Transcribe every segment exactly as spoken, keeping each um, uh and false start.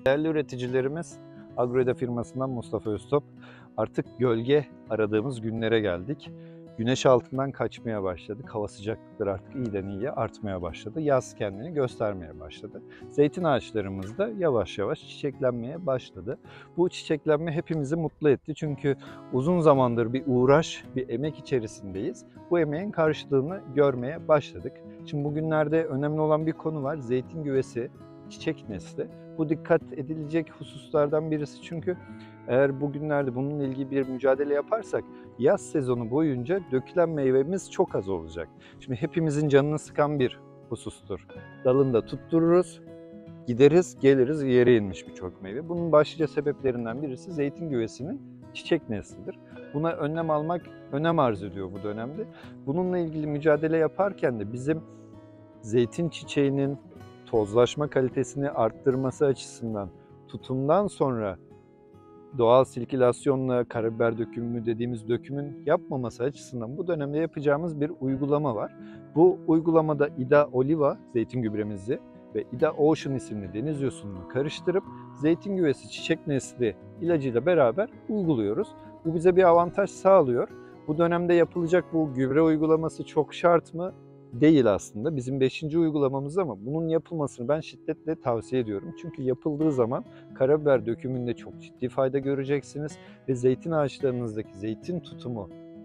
Değerli üreticilerimiz, Agroeda firmasından Mustafa Öztop. Artık gölge aradığımız günlere geldik. Güneş altından kaçmaya başladık. Hava sıcaklıkları artık iyiden iyiye artmaya başladı. Yaz kendini göstermeye başladı. Zeytin ağaçlarımız da yavaş yavaş çiçeklenmeye başladı. Bu çiçeklenme hepimizi mutlu etti. Çünkü uzun zamandır bir uğraş, bir emek içerisindeyiz. Bu emeğin karşılığını görmeye başladık. Şimdi bugünlerde önemli olan bir konu var. Zeytin güvesi, çiçek nesli. Bu dikkat edilecek hususlardan birisi, çünkü eğer bugünlerde bununla ilgili bir mücadele yaparsak yaz sezonu boyunca dökülen meyvemiz çok az olacak. Şimdi hepimizin canını sıkan bir husustur. Dalında tuttururuz, gideriz, geliriz yere inmiş birçok meyve. Bunun başlıca sebeplerinden birisi zeytin güvesinin çiçek neslidir. Buna önlem almak önem arz ediyor bu dönemde. Bununla ilgili mücadele yaparken de bizim zeytin çiçeğinin tozlaşma kalitesini arttırması açısından, tutumdan sonra doğal sirkülasyonla karabiber dökümü dediğimiz dökümün yapmaması açısından bu dönemde yapacağımız bir uygulama var. Bu uygulamada Ida Oliva zeytin gübremizi ve Ida Ocean isimli deniz yosununu karıştırıp zeytin güvesi çiçek nesli ilacıyla beraber uyguluyoruz. Bu bize bir avantaj sağlıyor. Bu dönemde yapılacak bu gübre uygulaması çok şart mı? Değil aslında. Bizim beşinci uygulamamız, ama bunun yapılmasını ben şiddetle tavsiye ediyorum. Çünkü yapıldığı zaman karabiber dökümünde çok ciddi fayda göreceksiniz ve zeytin ağaçlarınızdaki zeytin tutumu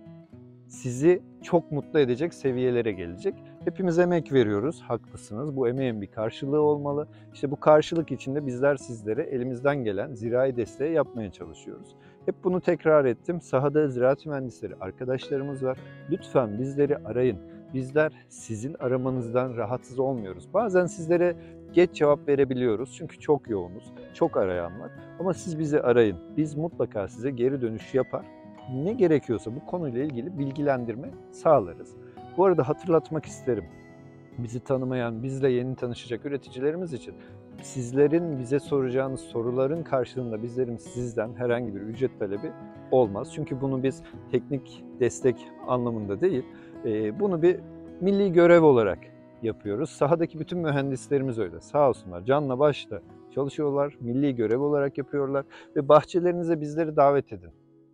sizi çok mutlu edecek seviyelere gelecek. Hepimiz emek veriyoruz, haklısınız. Bu emeğin bir karşılığı olmalı. İşte bu karşılık için de bizler sizlere elimizden gelen zirai desteği yapmaya çalışıyoruz. Hep bunu tekrar ettim. Sahada ziraat mühendisleri arkadaşlarımız var. Lütfen bizleri arayın. Bizler sizin aramanızdan rahatsız olmuyoruz. Bazen sizlere geç cevap verebiliyoruz çünkü çok yoğunuz, çok arayan var. Ama siz bizi arayın. Biz mutlaka size geri dönüş yapar. Ne gerekiyorsa bu konuyla ilgili bilgilendirme sağlarız. Bu arada hatırlatmak isterim. Bizi tanımayan, bizle yeni tanışacak üreticilerimiz için sizlerin bize soracağınız soruların karşılığında bizlerin sizden herhangi bir ücret talebi olmaz. Çünkü bunu biz teknik destek anlamında değil, bunu bir milli görev olarak yapıyoruz. Sahadaki bütün mühendislerimiz öyle. Sağ olsunlar, canla başla çalışıyorlar, milli görev olarak yapıyorlar ve bahçelerinize bizleri davet edin.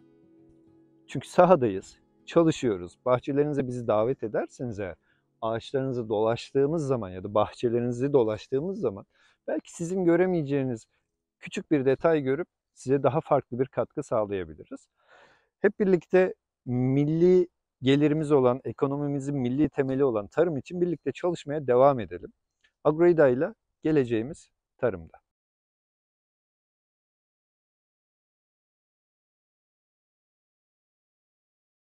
Çünkü sahadayız, çalışıyoruz. Bahçelerinize bizi davet ederseniz eğer, ağaçlarınızı dolaştığımız zaman ya da bahçelerinizi dolaştığımız zaman belki sizin göremeyeceğiniz küçük bir detay görüp size daha farklı bir katkı sağlayabiliriz. Hep birlikte milli gelirimiz olan, ekonomimizin milli temeli olan tarım için birlikte çalışmaya devam edelim. Agroeda ile geleceğimiz tarımda.